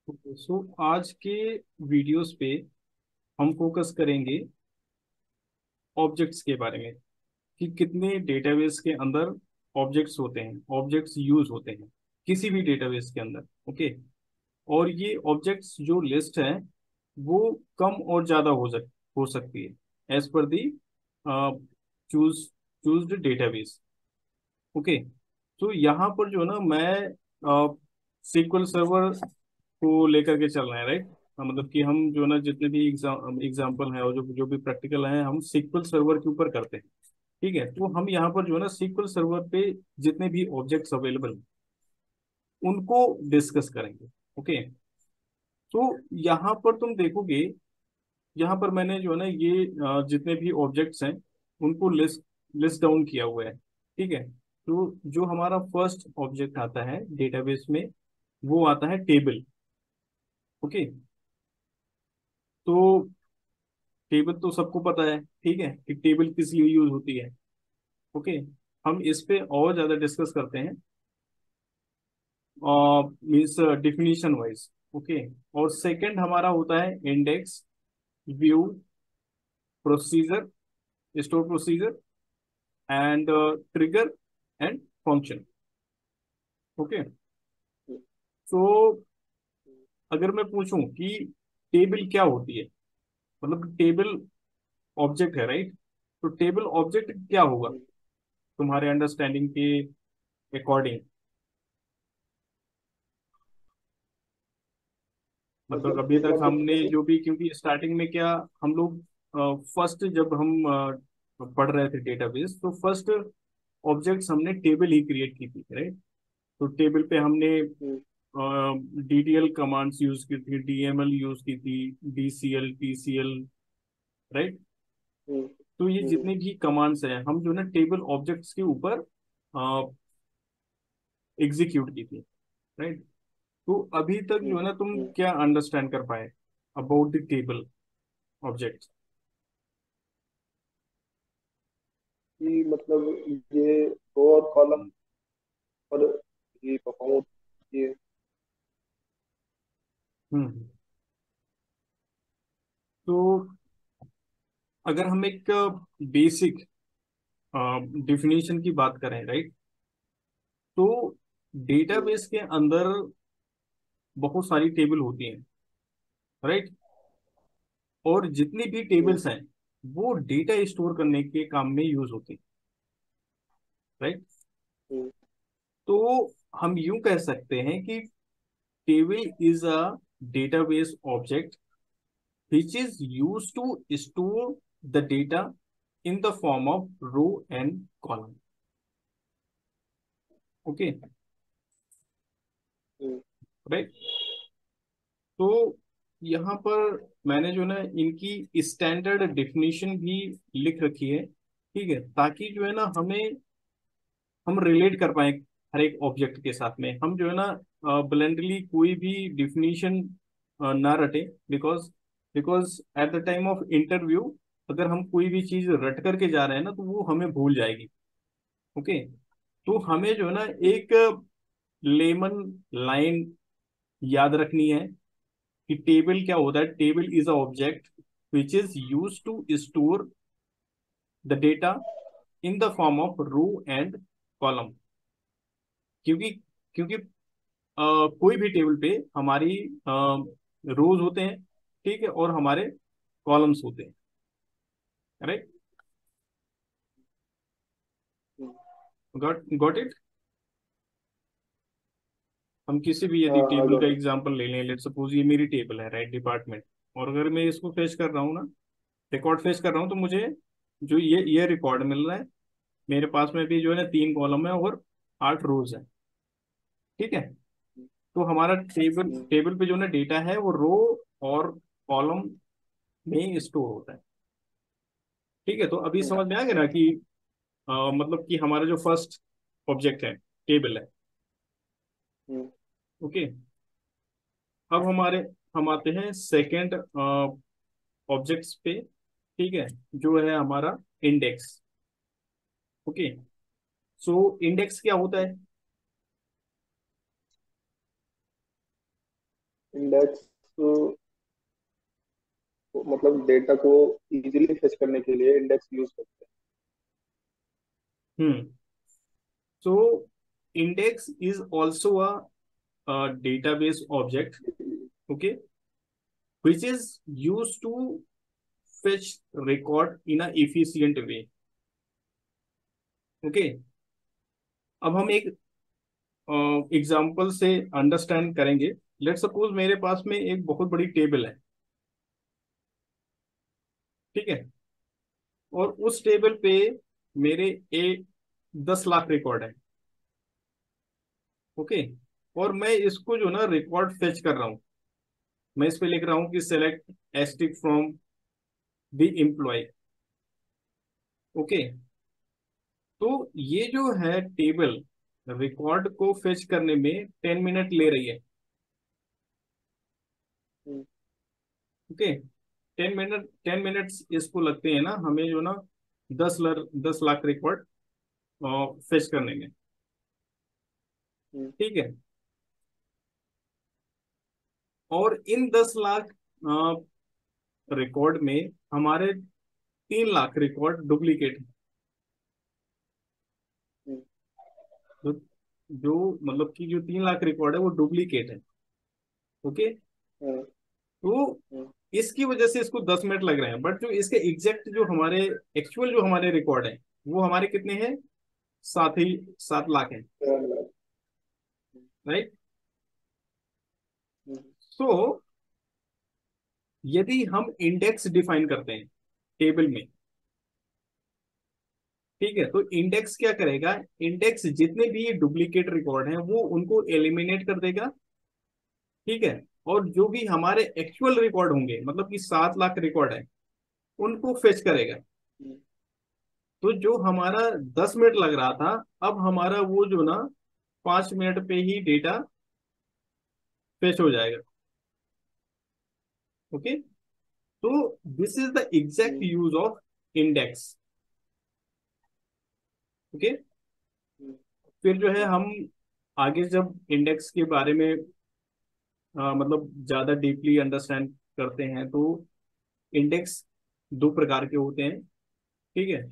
सो आज के वीडियोस पे हम फोकस करेंगे ऑब्जेक्ट्स के बारे में कि कितने डेटाबेस के अंदर ऑब्जेक्ट्स होते हैं, ऑब्जेक्ट्स यूज होते हैं किसी भी डेटाबेस के अंदर। ओके। और ये ऑब्जेक्ट्स जो लिस्ट है वो कम और ज्यादा हो सकती है as per the choose chosen database. Okay. तो यहाँ पर जो ना मैं सीक्वल सर्वर को लेकर के चल रहे हैं, राइट। मतलब कि हम जो ना जितने भी एग्जाम्पल हैं और जो जो भी प्रैक्टिकल हैं हम सीक्वल सर्वर के ऊपर करते हैं। ठीक है, तो हम यहाँ पर जो है ना सीक्वल सर्वर पे जितने भी ऑब्जेक्ट्स अवेलेबल उनको डिस्कस करेंगे। ओके। तो यहाँ पर तुम देखोगे, यहाँ पर मैंने जो है ना ये जितने भी ऑब्जेक्ट्स हैं उनको लिस्ट लिस्ट डाउन किया हुआ है। ठीक है। तो जो हमारा फर्स्ट ऑब्जेक्ट आता है डेटाबेस में वो आता है टेबल। ओके। तो टेबल तो सबको पता है, ठीक है, कि टेबल किस लिए यूज होती है। ओके। हम इस पे और ज्यादा डिस्कस करते हैं मीन्स डिफिनीशन वाइज। ओके। और सेकंड हमारा होता है index, view, procedure, store procedure and trigger and function. Okay. तो अगर मैं पूछूं कि टेबल क्या होती है, मतलब टेबल ऑब्जेक्ट है, राइट। तो टेबल ऑब्जेक्ट क्या होगा तुम्हारे अंडरस्टैंडिंग के अकॉर्डिंग? मतलब मतलब अभी तक एक ऑब्जेक्ट हमने कैसे। जो भी, क्योंकि स्टार्टिंग में क्या हम लोग फर्स्ट जब हम पढ़ रहे थे डेटाबेस तो फर्स्ट ऑब्जेक्ट्स हमने टेबल ही क्रिएट की थी, राइट। तो टेबल पे हमने हम्म, डीडीएल कमांड्स यूज की थी, डीएमएल यूज की थी, डीसीएल, टीसीएल, राइट। हम्म, तो ये हम्म, जितने भी कमांड्स हैं हम जो ना टेबल ऑब्जेक्ट्स के ऊपर एग्जीक्यूट की थी, राइट। तो अभी तक जो हम्म, है ना तुम हम्म। क्या अंडरस्टैंड कर पाए अबाउट द टेबल ऑब्जेक्ट? कि मतलब ये रो और कॉलम पर ये परफॉर्म ये। हम्म। तो अगर हम एक बेसिक डिफिनीशन की बात करें, राइट, तो हम्म, डेटाबेस के अंदर बहुत सारी टेबल होती हैं, राइट। और जितनी भी हम्म, टेबल्स हैं वो डेटा स्टोर करने के काम में यूज होती हैं, राइट। हम्म, तो हम यूं कह सकते हैं कि table is a database object which is used to store the data in the form of row and column. Okay, hmm, right। तो यहाँ पर मैंने जो ना इनकी स्टैंडर्ड डेफिनेशन भी लिख रखी है, ठीक है, ताकि जो है ना हम रिलेट कर पाए हर एक ऑब्जेक्ट के साथ में। हम जो है ना ब्लेंडली कोई भी डिफिनीशन ना रटे, because because at the time of interview अगर हम कोई भी चीज रट करके जा रहे हैं ना तो वो हमें भूल जाएगी। ओके। तो हमें जो है ना हम्म, एक लेमन लाइन याद रखनी है कि टेबल क्या होता है। Table is a object which is use to store the data in the form of row and column. क्योंकि क्योंकि कोई भी टेबल पे हमारी रोज होते हैं, ठीक है, और हमारे कॉलम्स होते हैं, राइट। हम्म। Got it. हम किसी भी यदि हाँ हाँ, टेबल का गॉट इट। एग्जांपल ले लें, लेट सपोज ये मेरी टेबल है, राइट, डिपार्टमेंट। और अगर मैं इसको फेच कर रहा हूँ ना, रिकॉर्ड फेच कर रहा हूँ, तो मुझे जो ये रिकॉर्ड मिल रहा है, मेरे पास में भी जो है ना 3 कॉलम है और 8 रोज है, ठीक है। तो हमारा टेबल हम्म, टेबल पे जो ना डेटा है वो रो और कॉलम में स्टोर होता है, ठीक है। तो अभी हम्म, समझ में आ गया ना कि मतलब कि हमारा जो फर्स्ट ऑब्जेक्ट है टेबल है। Hmm, okay. अब हम आते हैं सेकंड ऑब्जेक्ट्स पे, ठीक है, जो है हमारा इंडेक्स। ओके। सो इंडेक्स क्या होता है? इंडेक्स मतलब डेटा को इजीली फेच करने के लिए इंडेक्स यूज करते hmm. So index is also a database object, हैं। Okay, which is used to fetch record in a efficient way. Okay, अब हम एक एग्जांपल से अंडरस्टैंड करेंगे। लेट सपोज मेरे पास में एक बहुत बड़ी टेबल है, ठीक है, और उस टेबल पे मेरे ए 10 लाख रिकॉर्ड है, ओके, और मैं इसको जो ना रिकॉर्ड फेच कर रहा हूँ। मैं इस पे लिख रहा हूँ कि select asterisk from the employee, okay. तो ये जो है टेबल रिकॉर्ड को फेच करने में 10 मिनट ले रही है, हम्म, ओके। 10 मिनट, 10 मिनट्स इसको लगते हैं ना हमें जो ना 10 लाख रिकॉर्ड फेच करने में, हम्म, ठीक है। और इन 10 लाख रिकॉर्ड में हमारे 3 लाख रिकॉर्ड डुप्लीकेट है। हम्म, जो जो मतलब कि जो 3 लाख रिकॉर्ड है वो डुप्लीकेट है, ओके। हम्म, तो हम्म, इसकी वजह से इसको 10 मिनट लग रहे हैं, बट जो इसके एग्जैक्ट जो हमारे एक्चुअल जो हमारे रिकॉर्ड है वो हमारे कितने हैं? 7 लाख हैं, हम्म, राइट। हम्म, सो यदि हम इंडेक्स डिफाइन करते हैं टेबल में, ठीक है, तो इंडेक्स क्या करेगा? इंडेक्स जितने भी ये डुप्लीकेट रिकॉर्ड हैं वो उनको एलिमिनेट कर देगा, ठीक है। और जो भी हमारे एक्चुअल रिकॉर्ड होंगे, मतलब कि 7 लाख रिकॉर्ड है, उनको फेच करेगा। हम्म, तो जो हमारा 10 मिनट लग रहा था, अब हमारा वो जो ना 5 मिनट पे ही डेटा फेच हो जाएगा, ओके। तो this is the exact hmm, use of index, okay. Hmm, फिर जो है हम आगे जब इंडेक्स के बारे में मतलब ज्यादा डीपली अंडरस्टैंड करते हैं, तो इंडेक्स 2 प्रकार के होते हैं, ठीक है,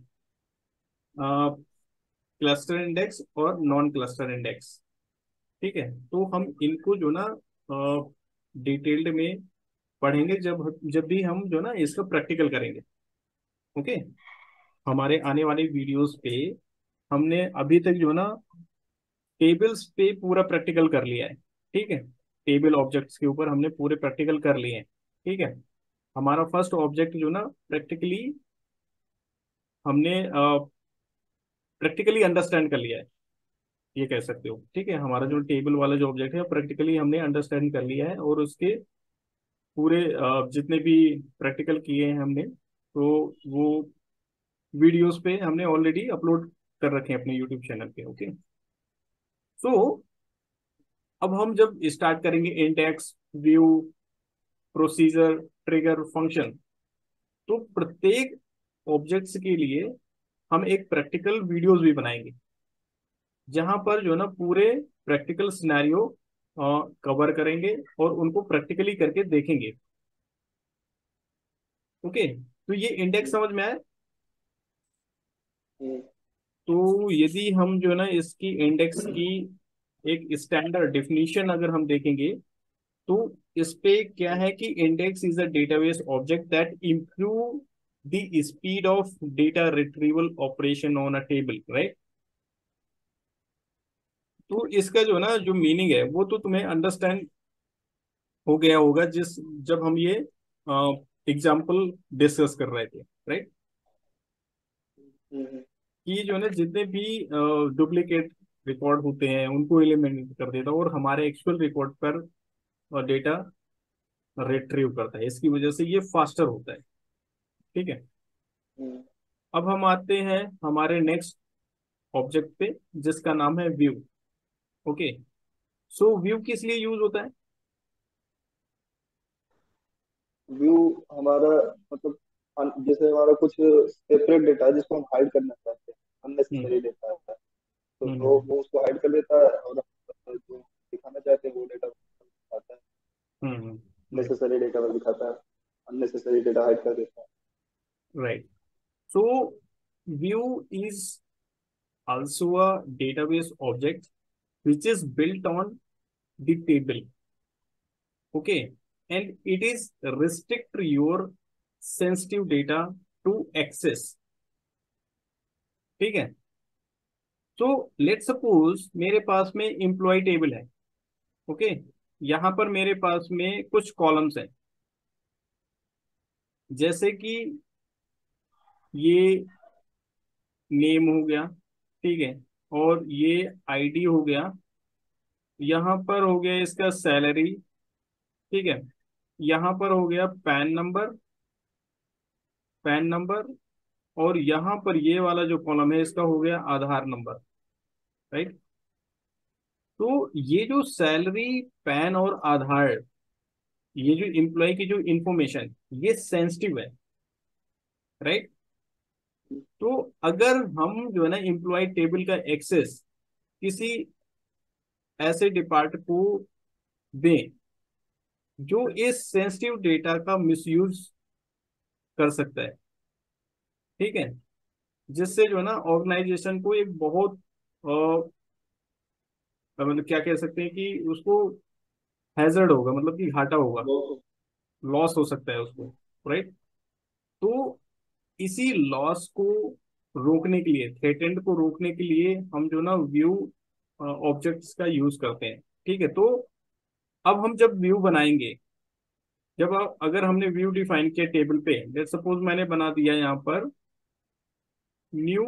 क्लस्टर इंडेक्स और नॉन क्लस्टर इंडेक्स, ठीक है। तो हम इनको जो ना डिटेल्ड में पढ़ेंगे जब जब भी हम जो ना इसका प्रैक्टिकल करेंगे, ओके। हमारे आने वाले वीडियोस पे हमने अभी तक जो ना टेबल्स पे पूरा प्रैक्टिकल कर लिया है, ठीक है। टेबल ऑब्जेक्ट्स के ऊपर हमने पूरे प्रैक्टिकल कर लिए हैं, ठीक है। हमारा फर्स्ट ऑब्जेक्ट जो ना प्रैक्टिकली हमने प्रैक्टिकली अंडरस्टैंड कर लिया है, ये कह सकते हो, ठीक है। हमारा जो हम्म, टेबल वाला जो ऑब्जेक्ट है प्रैक्टिकली हमने अंडरस्टैंड कर लिया है, और उसके पूरे जितने भी प्रैक्टिकल किए हैं हमने, तो वो वीडियोस पे हमने ऑलरेडी अपलोड कर रखे हैं अपने यूट्यूब चैनल पे, ओके। सो अब हम जब स्टार्ट करेंगे index, view, procedure, trigger, function, तो प्रत्येक ऑब्जेक्ट्स के लिए हम एक प्रैक्टिकल वीडियोस भी बनाएंगे, जहां पर जो है ना पूरे प्रैक्टिकल सिनेरियो कवर करेंगे और उनको प्रैक्टिकली करके देखेंगे, ओके। तो ये इंडेक्स हम्म, समझ में आया? हम्म, तो यदि हम जो है ना इसकी इंडेक्स की एक स्टैंडर्ड डिफिनीशन अगर हम देखेंगे, तो इस पे क्या हम्म, है कि index is a database object that improve the speed of data retrieval operation on a table, right. तो इसका जो ना जो मीनिंग है वो तो तुम्हें अंडरस्टैंड हो गया होगा जिस जब हम ये एग्जाम्पल डिस्कस कर रहे थे, राइट। हम्म, कि जो है ना जितने भी डुप्लीकेट रिकॉर्ड होते हैं उनको एलिमिनेट कर देता है और हमारे एक्चुअल रिकॉर्ड पर डेटा रिट्रीव करता है, इसकी वजह से ये फास्टर होता है, ठीक है। हम्म, अब हम आते हैं हमारे नेक्स्ट ऑब्जेक्ट पे, जिसका नाम है व्यू, ओके। सो व्यू किस लिए यूज होता है? व्यू हमारा मतलब जैसे हमारा कुछ सेपरेट डेटा है जिसको हम हाइड करना चाहते हैं, हम्म। अननेसेसरी डेटा है, तो हम्म। वो उसको हाइड कर देता है और जो दिखाना चाहते हैं वो डेटा आता है। राइट। नेसेसरी डेटा पर दिखाता है, अननेसेसरी डेटा हाइड कर देता है। Right. So view is also a database object which is built on the table. Okay, and it is restrict your sensitive data to access. ठीक है। तो लेट सपोज मेरे पास में एम्प्लॉय टेबल है। Okay, यहां पर मेरे पास में कुछ कॉलम्स हैं, जैसे कि ये नेम हो गया, ठीक है, और ये आईडी हो गया, यहां पर हो गया इसका सैलरी, ठीक है, यहां पर हो गया पैन नंबर, और यहां पर ये वाला जो कॉलम है इसका हो गया आधार नंबर। राइट। तो ये जो सैलरी, पैन और आधार, ये जो एम्प्लॉय की जो इंफॉर्मेशन, ये सेंसिटिव है। राइट। तो अगर हम जो है ना एम्प्लॉय टेबल का एक्सेस किसी ऐसे डिपार्ट को दें जो इस सेंसिटिव डेटा का मिसयूज कर सकता है, ठीक है, जिससे जो है ना ऑर्गेनाइजेशन को एक बहुत मतलब क्या कह सकते हैं कि उसको हैजर्ड होगा, मतलब कि घाटा होगा, वो लॉस हो सकता है उसको। राइट। तो इसी लॉस को रोकने के लिए, थ्रेटेंड को रोकने के लिए हम जो ना व्यू ऑब्जेक्ट्स का यूज करते हैं। ठीक है। तो अब हम जब व्यू बनाएंगे, अगर हमने व्यू डिफाइन किया टेबल पे, लेट सपोज मैंने बना दिया यहाँ पर न्यू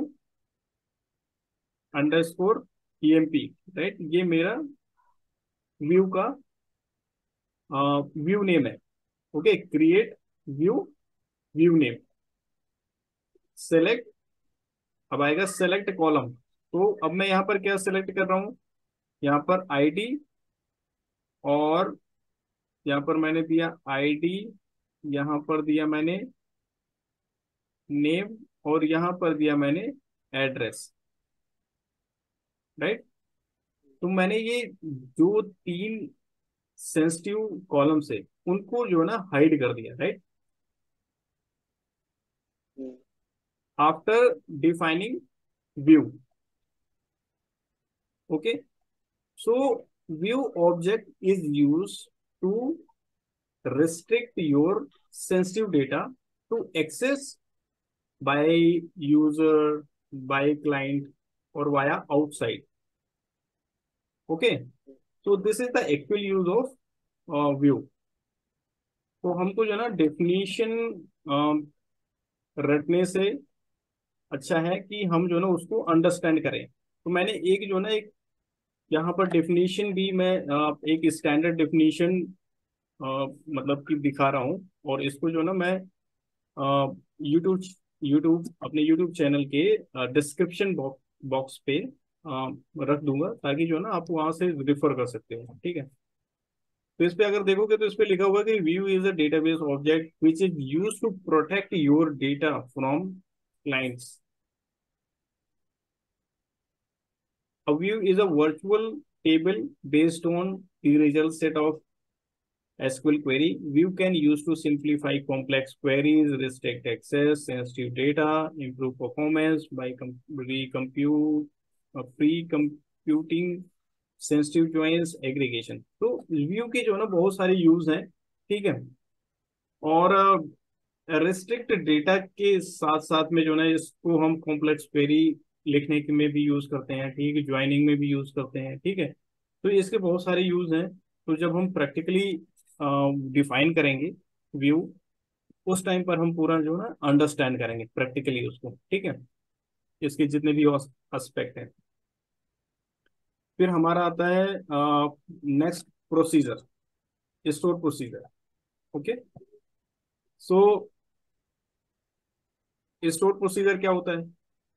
अंडरस्कोर ईएमपी। राइट, ये मेरा व्यू का व्यू नेम है। Okay, create view, view name, select, अब आएगा सेलेक्ट कॉलम। तो अब मैं यहाँ पर क्या सेलेक्ट कर रहा हूँ, यहाँ पर आईडी, और यहाँ पर मैंने दिया आईडी, यहाँ पर दिया मैंने नेम, और यहाँ पर दिया मैंने एड्रेस। राइट। तो मैंने ये जो तीन सेंसिटिव कॉलम्स है उनको जो है ना हाइड कर दिया। Right, after defining view. Okay, so view object is use to restrict your sensitive data to access by user, by client, or via outside. Okay, so this is the actual use of view. तो हमको जो है ना definition रटने से अच्छा है कि हम जो है ना उसको अंडरस्टैंड करें। तो मैंने एक जो है ना एक यहाँ पर डेफिनेशन भी मैं एक स्टैंडर्ड डेफिनेशन मतलब कि दिखा रहा हूँ, और इसको जो ना मैं यूट्यूब यूट्यूब अपने यूट्यूब चैनल के डिस्क्रिप्शन बॉक्स पे रख दूंगा, ताकि जो है ना आप वहां से रिफर कर सकते हो। ठीक है। तो इस पे अगर देखोगे तो इस पे लिखा हुआ है कि view is a database object which is use to protect your data from clients. A view is a virtual table based on the result set of SQL query. View can use to simplify complex queries, restrict access, sensitive data, improve performance by pre-computing sensitive joins aggregation. तो view के जो है ना बहुत सारे use हैं। ठीक है। और रिस्ट्रिक्ट डेटा के साथ साथ में जो है ना इसको हम कॉम्प्लेक्स क्वेरी लिखने के में भी यूज करते हैं। ठीक है, ज्वाइनिंग में भी यूज करते हैं। ठीक है। तो इसके बहुत सारे यूज हैं। तो जब हम प्रैक्टिकली डिफाइन करेंगे व्यू, उस टाइम पर हम पूरा जो है ना अंडरस्टैंड करेंगे प्रैक्टिकली उसको। ठीक है, इसके जितने भी एस्पेक्ट हैं। फिर हमारा आता है next procedure, store procedure. Okay, so store procedure क्या होता है?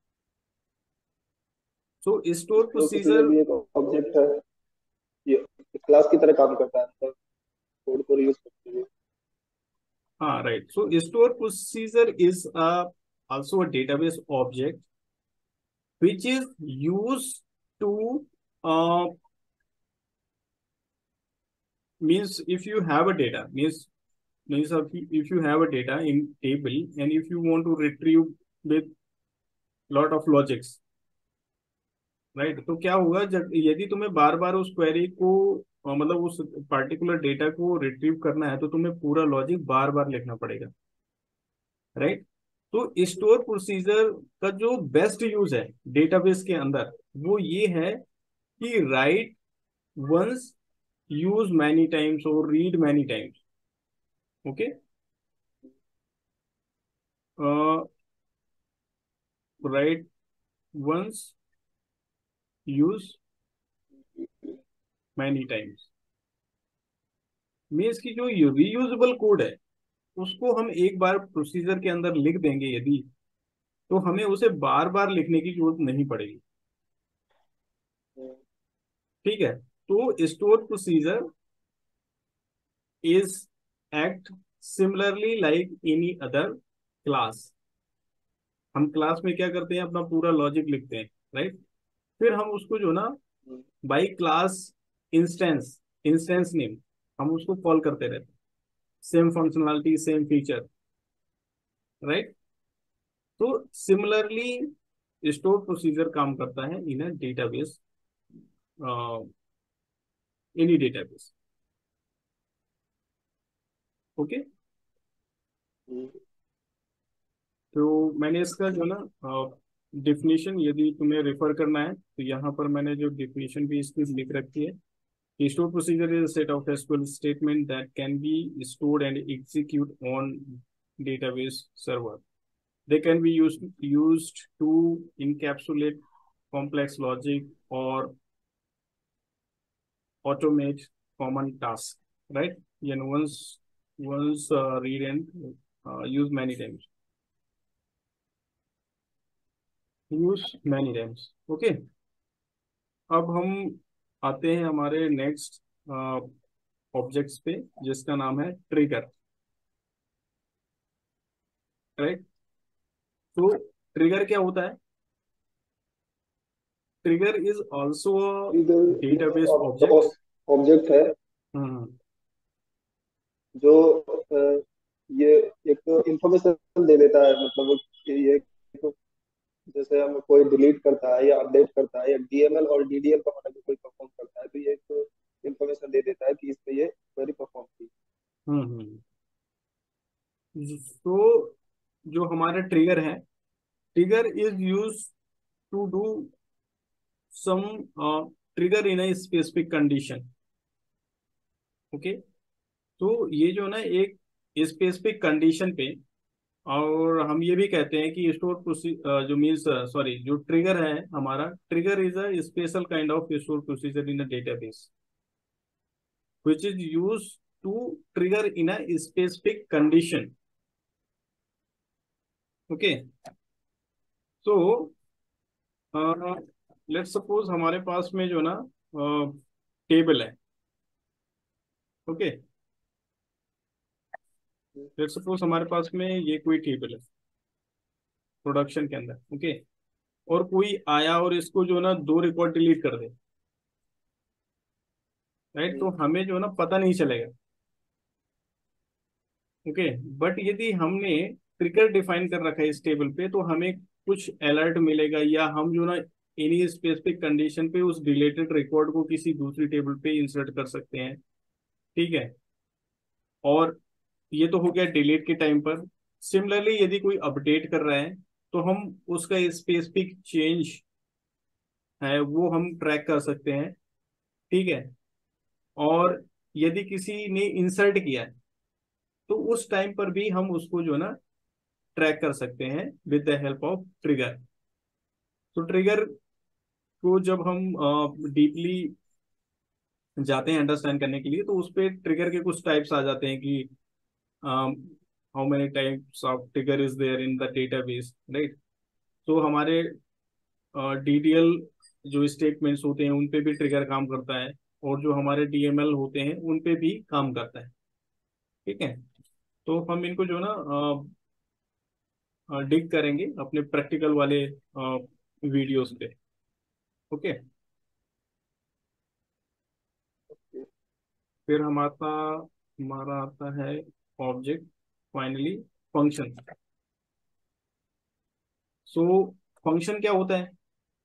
So store store procedure procedure, भी एक ऑब्जेक्ट है, ये क्लास की तरह काम करता है, मतलब कोड को यूज करते हुए। हाँ right, so store procedure is also a database object which is used to uh, means if you have a data means if you have a data in table and if you want to retrieve with lot of logics, right, तो क्या होगा जब यदि तुम्हें बार बार उस query को मतलब उस पर्टिकुलर डेटा को रिट्रीव करना है तो तुम्हें पूरा लॉजिक बार बार लिखना पड़ेगा, राइट। तो स्टोर प्रोसीजर का जो बेस्ट यूज है डेटाबेस के अंदर वो ये है कि write once, use many times और read many times. Okay, write once, use many times means की जो रीयूजेबल कोड है उसको हम एक बार प्रोसीजर के अंदर लिख देंगे यदि, तो हमें उसे बार बार लिखने की जरूरत नहीं पड़ेगी। ठीक है, तो store procedure is act similarly like any other class. हम क्लास में क्या करते हैं, अपना पूरा लॉजिक लिखते हैं, राइट। फिर हम उसको जो ना by class instance, instance name, हम उसको कॉल करते रहते हैं, same functionality same feature, right. तो सिमिलरली स्टोर प्रोसीजर काम करता है in a database, any database. Okay, तो मैंने इसका जो ना डिफिनेशन यदि तुम्हें रेफर करना है तो यहाँ पर मैंने जो डिफिनेशन भी इसकी लिख रखी है। Store procedure is set of SQL statement that can be stored and execute on database server. They can be used to encapsulate complex logic or automate common tasks, right? Once read and use many times. Use many times. Okay. अब हम आते हैं हमारे next objects पे जिसका नाम है trigger, right. तो ट्रिगर क्या होता है? Trigger is also database object. Object है हम्म जो ये एक इंफॉर्मेशन दे देता है, मतलब कि ये जैसे हम कोई डिलीट करता है या अपडेट करता है या डीएमएल और डीडीएल का मतलब कोई परफॉर्म करता है, तो ये एक इंफॉर्मेशन दे देता है कि इस पे ये क्वेरी परफॉर्म की। हम्म। तो जो हमारा ट्रिगर है, trigger is use to do some trigger in a specific condition. Okay, तो ये जो ना एक स्पेसिफिक कंडीशन पे, और हम ये भी कहते हैं कि स्टोर जो मीन्स सॉरी जो ट्रिगर है हमारा, trigger is a special kind of store procedure in a database which is used to trigger in a specific condition. Okay, so let's suppose हमारे पास में जो ना टेबल है। ओके, लेट्स सपोज हमारे पास में ये कोई टेबल है प्रोडक्शन के अंदर। ओके, और कोई आया और इसको जो ना दो रिकॉर्ड डिलीट कर दे, राइट, तो हमें जो ना पता नहीं चलेगा। ओके, बट यदि हमने ट्रिगर डिफाइन कर रखा है इस टेबल पे तो हमें कुछ अलर्ट मिलेगा, या हम जो ना एनी स्पेसिफिक कंडीशन पे उस रिलेटेड रिकॉर्ड को किसी दूसरी टेबल पे इंसर्ट कर सकते हैं। ठीक है, और ये तो हो गया डिलीट के टाइम पर। सिमिलरली यदि कोई अपडेट कर रहा है तो हम उसका स्पेसिफिक चेंज है वो हम ट्रैक कर सकते हैं। ठीक है, और यदि किसी ने इंसर्ट किया है तो उस टाइम पर भी हम उसको जो ना ट्रैक कर सकते हैं with the help of trigger. तो ट्रिगर को जब हम डीपली जाते हैं अंडरस्टैंड करने के लिए तो उस पे ट्रिगर के कुछ टाइप्स आ जाते हैं कि how many types of trigger is there in the database, right. तो हमारे डीडीएल जो स्टेटमेंट्स होते हैं उन पे भी ट्रिगर काम करता है, और जो हमारे डीएमएल होते हैं उन पे भी काम करता है। ठीक है, तो हम इनको जो ना डिग करेंगे अपने प्रैक्टिकल वाले वीडियोस पे। ओके, फिर हमारा आता है object, finally function. So function क्या होता है?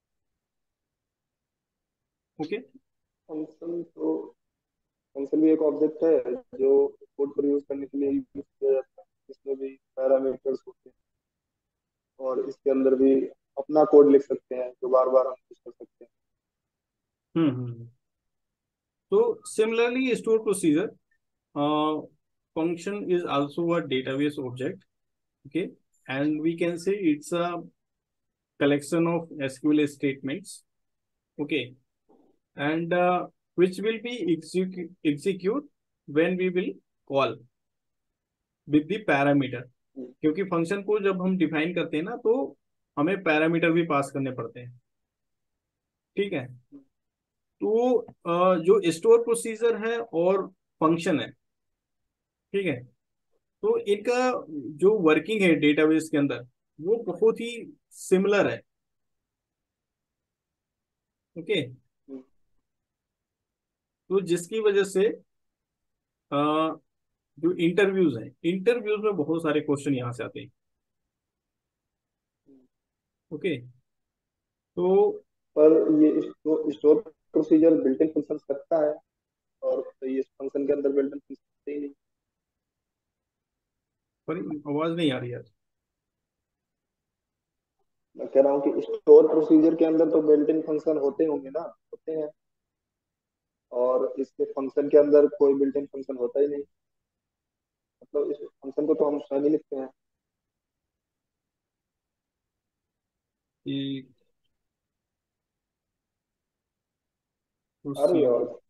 ओके। फंक्शन तो फंक्शन भी एक ऑब्जेक्ट है जो कोड पर यूज करने के लिए यूज किया जाता है। इसमें भी पैरामीटर्स होते हैं और इसके अंदर भी अपना कोड लिख सकते हैं जो बार बार हम यूज कर सकते हैं। तो similarly store procedure, function is also a database object. Okay, and we can say it's a collection of SQL statements. Okay, and which will be execute when we will call with the parameter. क्योंकि function को जब हम define करते हैं ना, तो हमें parameter भी पास करने पड़ते हैं। ठीक है। तो जो स्टोर प्रोसीजर है और फंक्शन है, ठीक है, तो इनका जो वर्किंग है डेटाबेस के अंदर, वो बहुत ही सिमिलर है। ओके। तो जिसकी वजह से अ, जो इंटरव्यूज हैं, इंटरव्यूज में बहुत सारे क्वेश्चन यहाँ से आते हैं। ओके। तो पर ये store procedure built in function रखता है और ये फंक्शन के अंदर बिल्ट इन फंक्शन ही नहीं। पर आवाज नहीं आ रही यार। मैं कह रहा हूँ कि स्टोर प्रोसीजर के अंदर तो बिल्ट इन फंक्शन होते होंगे ना, होते हैं। और इसके फंक्शन के अंदर कोई बिल्ट इन फंक्शन होता ही नहीं। मतलब इस फंक्शन को तो हम स्वयं ही लिखते हैं। कि आ रही है? प्रोसीजर, और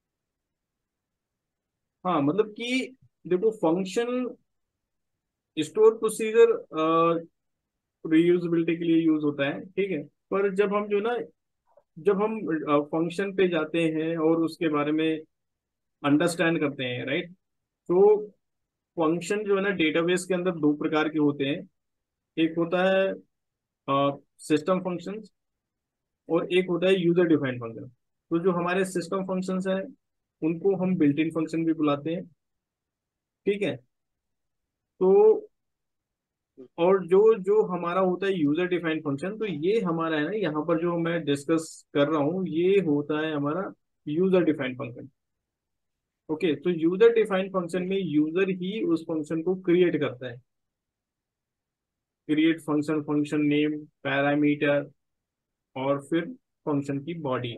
हाँ, मतलब कि देखो, फंक्शन स्टोर प्रोसीजर रीयूजेबिलिटी के लिए यूज होता है, ठीक है। पर जब हम फंक्शन पे जाते हैं और उसके बारे में अंडरस्टैंड करते हैं, राइट, तो फंक्शन जो है ना, डेटाबेस के अंदर दो प्रकार के होते हैं। एक होता है सिस्टम फंक्शन, और एक होता है यूजर डिफाइंड फंक्शन। तो जो हमारे सिस्टम फंक्शंस हैं, उनको हम बिल्ट इन फंक्शन भी बुलाते हैं। ठीक है। तो और जो जो हमारा होता है यूजर डिफाइंड फंक्शन, तो ये हमारा है ना, यहाँ पर जो मैं डिस्कस कर रहा हूँ, ये होता है हमारा यूजर डिफाइंड फंक्शन। ओके। तो यूजर डिफाइंड फंक्शन में यूजर ही उस फंक्शन को क्रिएट करता है। Create function, function name, parameter, और फिर फंक्शन की बॉडी।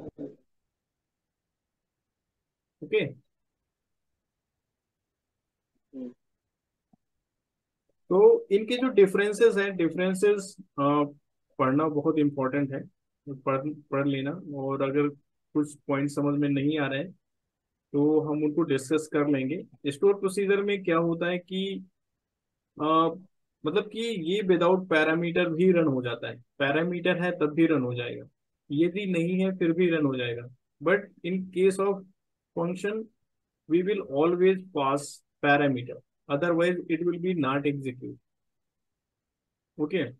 ओके। तो इनके जो डिफरेंसेस हैं, डिफरेंसेस पढ़ना बहुत इंपॉर्टेंट है। पढ़ लेना, और अगर कुछ पॉइंट समझ में नहीं आ रहे हैं तो हम उनको डिस्कस कर लेंगे। स्टोर प्रोसीजर में क्या होता है कि अ, मतलब कि ये विदाउट पैरामीटर भी रन हो जाता है। पैरामीटर है तब भी रन हो जाएगा, यदि नहीं है फिर भी रन हो जाएगा। But in case of function, we will always pass parameter, otherwise it will be not execute. Okay.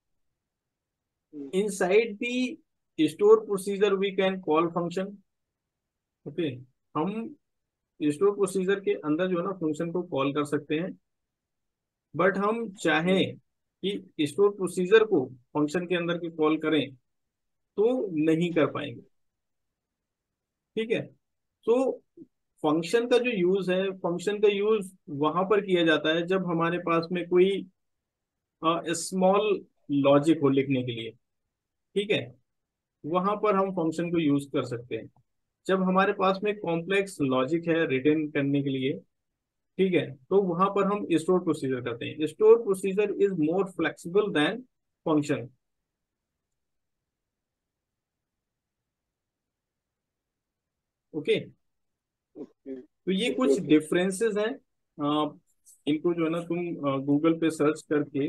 Inside the store procedure we can call function. Okay, हम स्टोर प्रोसीजर के अंदर जो है ना, फंक्शन को कॉल कर सकते हैं। बट हम चाहें कि स्टोर प्रोसीजर को फंक्शन के अंदर की कॉल करें, तो नहीं कर पाएंगे। ठीक है। तो फंक्शन का जो यूज है, फंक्शन का यूज वहां पर किया जाता है जब हमारे पास में कोई स्मॉल लॉजिक हो लिखने के लिए। ठीक है। वहां पर हम फंक्शन को यूज कर सकते हैं। जब हमारे पास में कॉम्प्लेक्स लॉजिक है रिटर्न करने के लिए, ठीक है, तो वहां पर हम स्टोर प्रोसीजर करते हैं। Store procedure is more flexible than function. Okay. Okay तो ये ओके कुछ ओके। डिफरेंसेस हैं। इनको जो है ना, तुम गूगल पे सर्च करके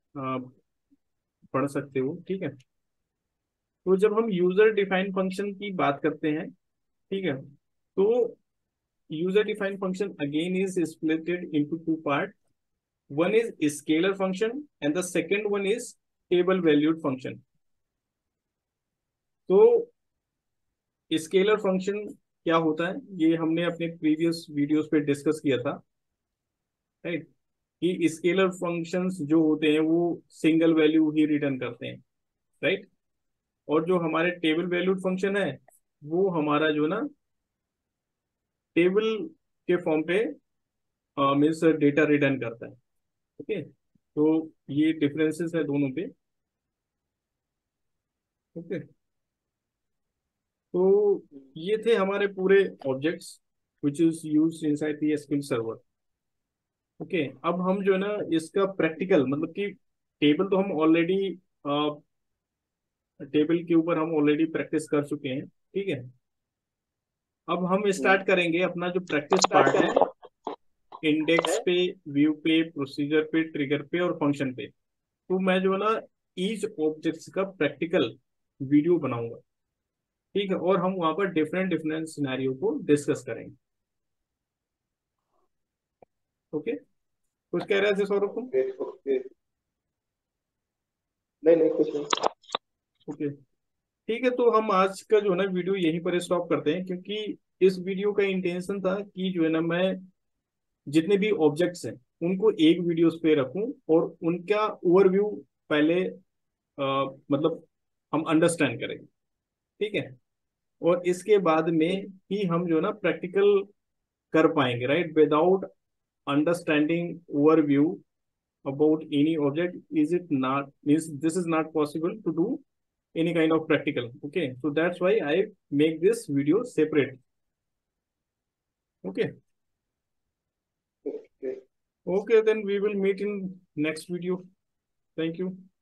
पढ़ सकते हो। ठीक है। तो जब हम यूजर डिफाइंड फंक्शन की बात करते हैं, ठीक है, तो user defined function again is splitted into two parts. One is scalar function and the second one is table valued function. तो स्केलर फंक्शन क्या होता है, ये हमने अपने प्रीवियस वीडियोस पे डिस्कस किया था, राइट, कि स्केलर फंक्शंस जो होते हैं वो सिंगल वैल्यू ही रिटर्न करते हैं, राइट। और जो हमारे टेबल वैल्यूड फंक्शन है वो हमारा जो ना टेबल के फॉर्म पे मीन्स डेटा रिटर्न करता है। ओके, तो ये डिफरेंसेस है दोनों पे। ओके, तो ये थे हमारे पूरे objects which is used inside the SQL server. Okay, अब हम जो है ना इसका प्रैक्टिकल मतलब कि टेबल तो हम ऑलरेडी टेबल के ऊपर हम ऑलरेडी प्रैक्टिस कर चुके हैं, ठीक है। अब हम हम्म। स्टार्ट करेंगे अपना जो प्रैक्टिस पार्ट है, इंडेक्स पे, व्यू पे, प्रोसीजर पे, ट्रिगर पे और फंक्शन पे। तो मैं जो है ना ईच ऑब्जेक्ट्स का प्रैक्टिकल वीडियो बनाऊंगा, ठीक है, और हम वहां पर डिफरेंट डिफरेंट सिनेरियो को डिस्कस करेंगे। ओके, कुछ कह रहे थे सौरभ तुम? Okay okay. नहीं नहीं, कुछ नहीं। ओके, ठीक है, तो हम आज का जो है ना वीडियो यहीं पर स्टॉप करते हैं, क्योंकि इस वीडियो का इंटेंशन था कि जो है ना मैं जितने भी ऑब्जेक्ट्स हैं उनको एक वीडियोस पे रखूं और उनका ओवरव्यू पहले मतलब हम अंडरस्टैंड करें, ठीक है। और इसके बाद में ही हम जो है ना प्रैक्टिकल कर पाएंगे, right. Without understanding overview about any object is it not means this is not possible to do any kind of practical. Okay, so that's why I make this video separate. Okay, okay. okay, then we will meet in next video. Thank you.